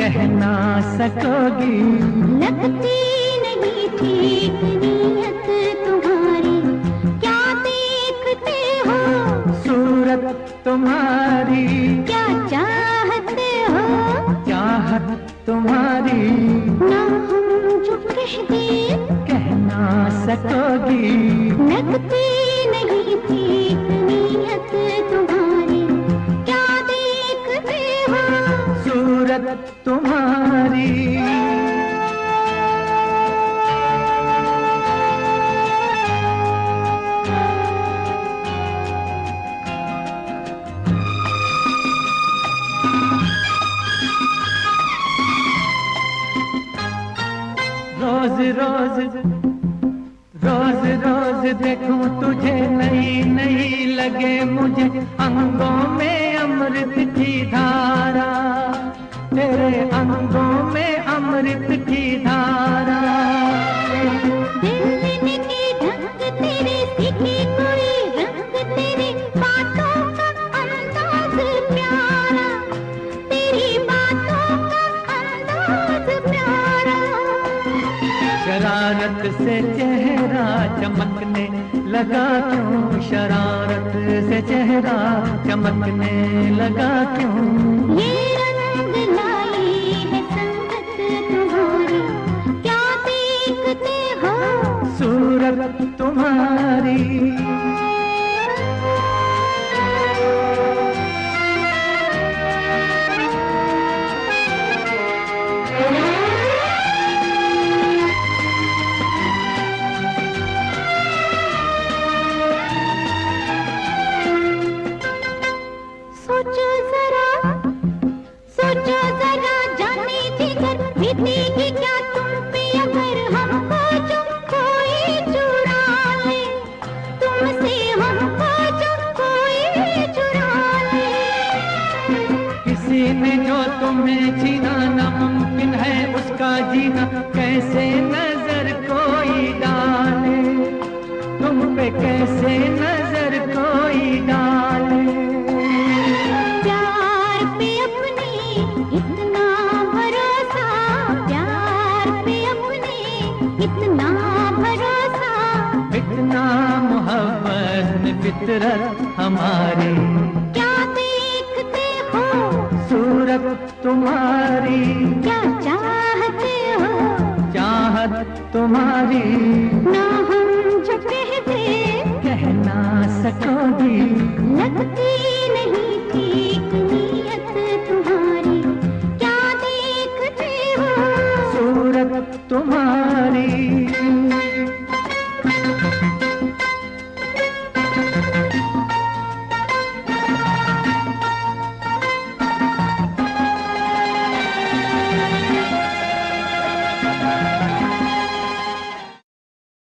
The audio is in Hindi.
कह ना सकोगी। लगती नहीं ठीक नीयत तुम्हारी, क्या देखते हो सूरत तुम्हारी, क्या चाहते हो चाहत तुम्हारी, ना हम जो कहते कह ना सकोगी। लगती नहीं ठीक नीयत तुम्हारी, क्या देखते हो सूरत तुम्हारी। रोज रोज रोज रोज देखूं तुझे, नई नई लगे मुझे अंगों में अमृत की धारा, तेरे अंगों में अमृत की धारा। दिल के ढंग तेरे, सीखे कोई रंग तेरे, बातों का अंदाज प्यारा, तेरी बातों का अंदाज प्यारा। शरारत से चेहरा चमकने लगा क्यों, शरारत से चेहरा चमकने लगा क्यों। ये रंग लाई है संगत तुम्हारी, क्या देखते हो सूरत तुम्हारी। सोचो जरा जाने जिगर, बीतेगी क्या तुम पे अगर हमको जो कोई चुरा ले, तुमसे हमको जो कोई चुरा ले। किसी ने जो तुम्हें छीना, नामुमकिन है उसका जीना, कैसे नजर कोई डाले, तुम पे कैसे नजर कोई डाले। इतना भरोसा, इतना मोहब्बत में फितरत हमारी, क्या देखते हो सूरत तुम्हारी, क्या चाहते हो चाहत तुम्हारी, ना हम जो कहते कह ना सकोगी। लगती नहीं ठीक